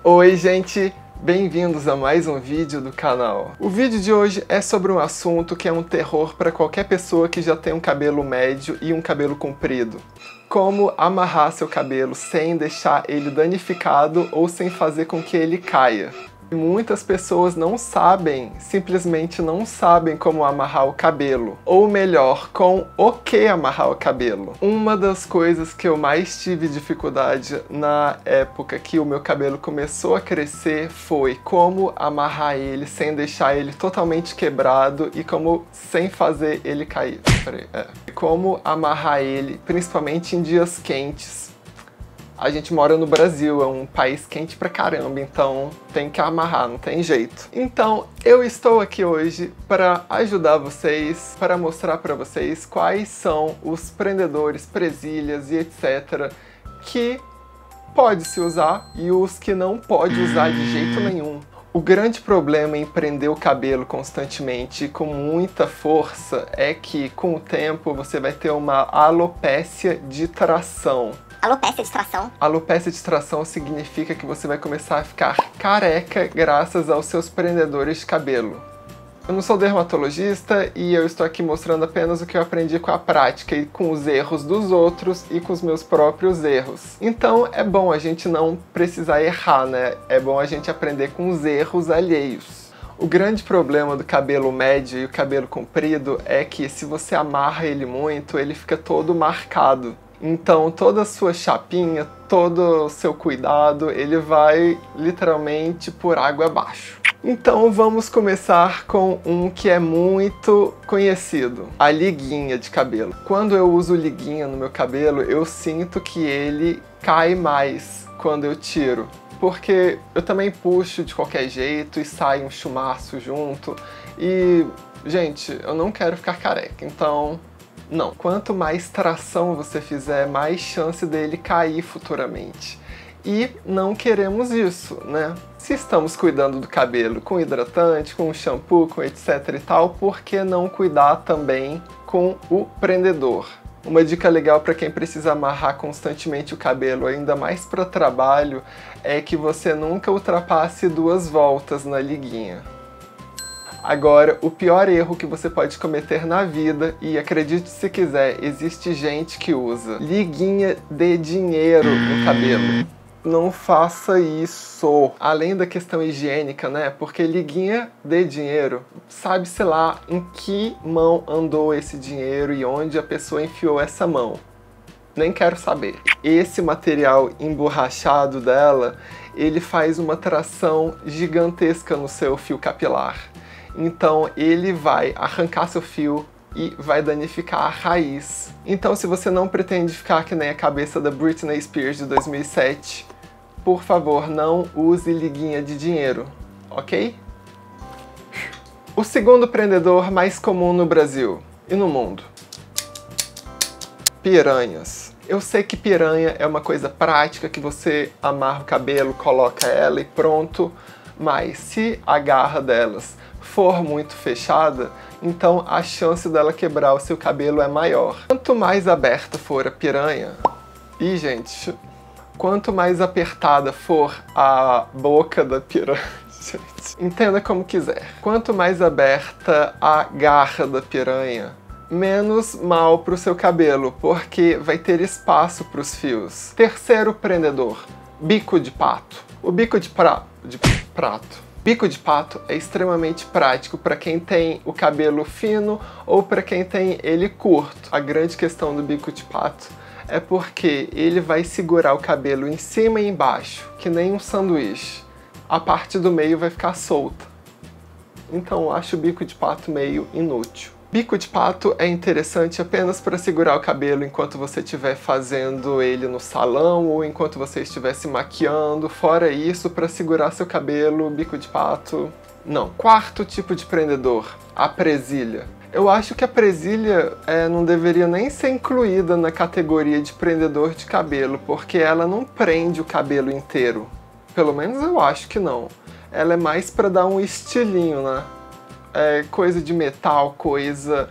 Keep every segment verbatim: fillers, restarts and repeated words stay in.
Oi gente, bem-vindos a mais um vídeo do canal. O vídeo de hoje é sobre um assunto que é um terror para qualquer pessoa que já tem um cabelo médio e um cabelo comprido. Como amarrar seu cabelo sem deixar ele danificado ou sem fazer com que ele caia. Muitas pessoas não sabem, simplesmente não sabem como amarrar o cabelo. Ou melhor, com o que amarrar o cabelo. Uma das coisas que eu mais tive dificuldade na época que o meu cabelo começou a crescer foi como amarrar ele sem deixar ele totalmente quebrado e como sem fazer ele cair. Peraí, é. Como amarrar ele, principalmente em dias quentes. A gente mora no Brasil, é um país quente pra caramba, então tem que amarrar, não tem jeito. Então, eu estou aqui hoje para ajudar vocês, para mostrar para vocês quais são os prendedores, presilhas e etcétera que pode se usar e os que não pode usar de jeito nenhum. O grande problema em prender o cabelo constantemente e com muita força é que, com o tempo, você vai ter uma alopécia de tração. Alopécia de tração? Alopécia de tração significa que você vai começar a ficar careca graças aos seus prendedores de cabelo. Eu não sou dermatologista e eu estou aqui mostrando apenas o que eu aprendi com a prática e com os erros dos outros e com os meus próprios erros. Então é bom a gente não precisar errar, né? É bom a gente aprender com os erros alheios. O grande problema do cabelo médio e o cabelo comprido é que se você amarra ele muito, ele fica todo marcado. Então toda a sua chapinha, todo o seu cuidado, ele vai literalmente por água abaixo. Então vamos começar com um que é muito conhecido, a liguinha de cabelo. Quando eu uso liguinha no meu cabelo, eu sinto que ele cai mais quando eu tiro. Porque eu também puxo de qualquer jeito e sai um chumaço junto. E, gente, eu não quero ficar careca, então... não. Quanto mais tração você fizer, mais chance dele cair futuramente. E não queremos isso, né? Se estamos cuidando do cabelo com hidratante, com shampoo, com etc e tal, por que não cuidar também com o prendedor? Uma dica legal para quem precisa amarrar constantemente o cabelo, ainda mais para trabalho, é que você nunca ultrapasse duas voltas na liguinha. Agora, o pior erro que você pode cometer na vida, e acredite se quiser, existe gente que usa liguinha de dinheiro no cabelo. Não faça isso. Além da questão higiênica, né? Porque liguinha de dinheiro, sabe-se lá em que mão andou esse dinheiro e onde a pessoa enfiou essa mão. Nem quero saber. Esse material emborrachado dela, ele faz uma tração gigantesca no seu fio capilar. Então ele vai arrancar seu fio e vai danificar a raiz. Então se você não pretende ficar que nem a cabeça da Britney Spears de dois mil e sete, por favor, não use liguinha de dinheiro, ok? O segundo prendedor mais comum no Brasil e no mundo. Piranhas. Eu sei que piranha é uma coisa prática, que você amarra o cabelo, coloca ela e pronto, mas se a garra delas for muito fechada, então a chance dela quebrar o seu cabelo é maior. Quanto mais aberta for a piranha, e gente, quanto mais apertada for a boca da piranha, gente, entenda como quiser. Quanto mais aberta a garra da piranha, menos mal para o seu cabelo, porque vai ter espaço para os fios. Terceiro prendedor, bico de pato. O bico de, pra... de prato. Bico de pato é extremamente prático para quem tem o cabelo fino ou para quem tem ele curto. A grande questão do bico de pato é porque ele vai segurar o cabelo em cima e embaixo, que nem um sanduíche. A parte do meio vai ficar solta. Então eu acho o bico de pato meio inútil. Bico de pato é interessante apenas para segurar o cabelo enquanto você estiver fazendo ele no salão ou enquanto você estiver se maquiando. Fora isso, para segurar seu cabelo, bico de pato, não. Quarto tipo de prendedor, a presilha. Eu acho que a presilha é, não deveria nem ser incluída na categoria de prendedor de cabelo, porque ela não prende o cabelo inteiro. Pelo menos eu acho que não. Ela é mais para dar um estilinho, né? É coisa de metal, coisa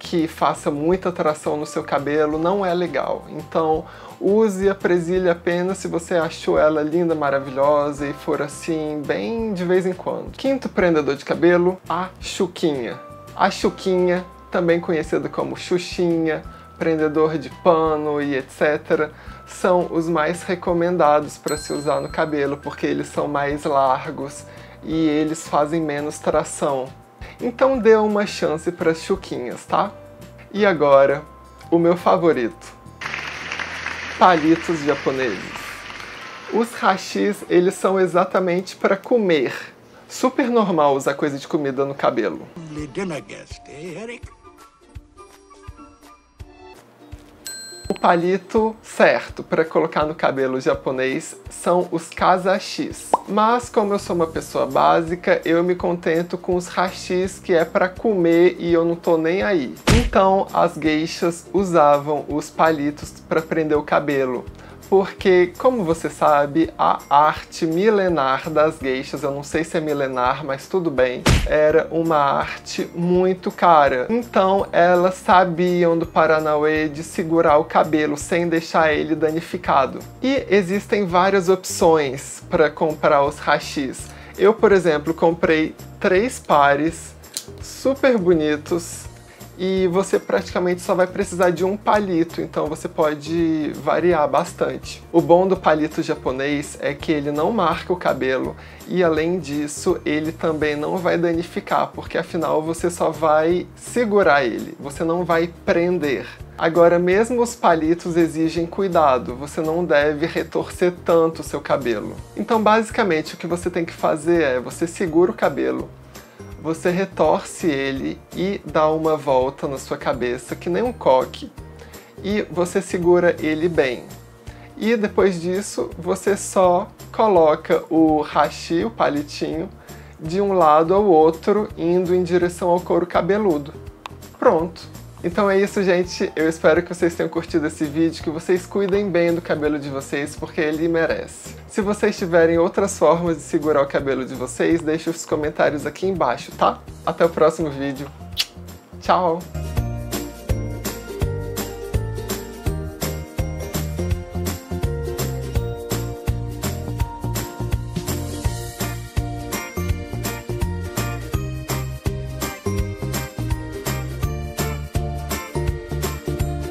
que faça muita tração no seu cabelo, não é legal. Então, use a presilha apenas se você achou ela linda, maravilhosa e for assim, bem de vez em quando. Quinto prendedor de cabelo, a chuquinha. A chuquinha, também conhecida como xuxinha, prendedor de pano e etcétera, são os mais recomendados para se usar no cabelo, porque eles são mais largos e eles fazem menos tração. Então dê uma chance para as chuquinhas, tá? E agora, o meu favorito. Palitos japoneses. Os hashis, eles são exatamente para comer. Super normal usar coisa de comida no cabelo. O palito certo para colocar no cabelo japonês são os kasashis. Mas como eu sou uma pessoa básica, eu me contento com os hashis, que é para comer e eu não tô nem aí. Então as geishas usavam os palitos para prender o cabelo. Porque, como você sabe, a arte milenar das geishas, eu não sei se é milenar, mas tudo bem, era uma arte muito cara. Então, elas sabiam do paranauê de segurar o cabelo sem deixar ele danificado. E existem várias opções para comprar os hashis. Eu, por exemplo, comprei três pares super bonitos. E você praticamente só vai precisar de um palito, então você pode variar bastante. O bom do palito japonês é que ele não marca o cabelo e, além disso, ele também não vai danificar, porque afinal você só vai segurar ele, você não vai prender. Agora, mesmo os palitos exigem cuidado, você não deve retorcer tanto o seu cabelo. Então, basicamente, o que você tem que fazer é, você segura o cabelo, você retorce ele e dá uma volta na sua cabeça, que nem um coque, e você segura ele bem. E depois disso, você só coloca o hashi, o palitinho, de um lado ao outro, indo em direção ao couro cabeludo. Pronto! Então é isso, gente. Eu espero que vocês tenham curtido esse vídeo, que vocês cuidem bem do cabelo de vocês, porque ele merece. Se vocês tiverem outras formas de segurar o cabelo de vocês, deixe os comentários aqui embaixo, tá? Até o próximo vídeo. Tchau!